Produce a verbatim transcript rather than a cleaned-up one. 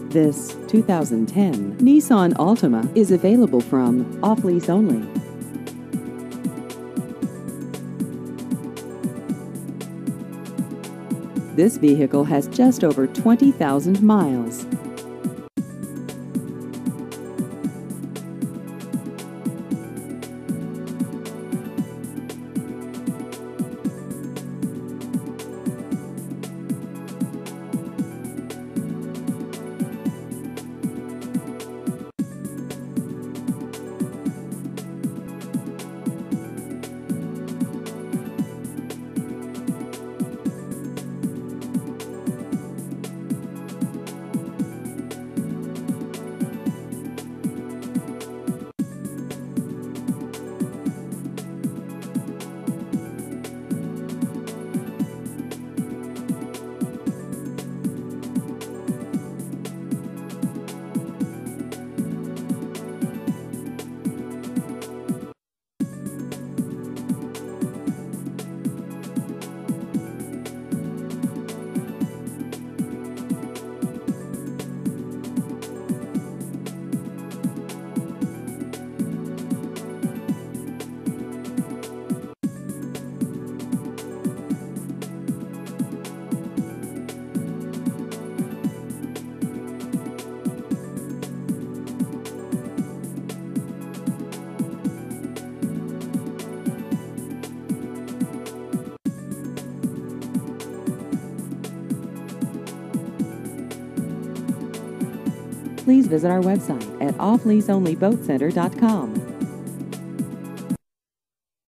This two thousand ten Nissan Altima is available from Off Lease Only. This vehicle has just over twenty thousand miles. Please visit our website at off lease only boat center dot com.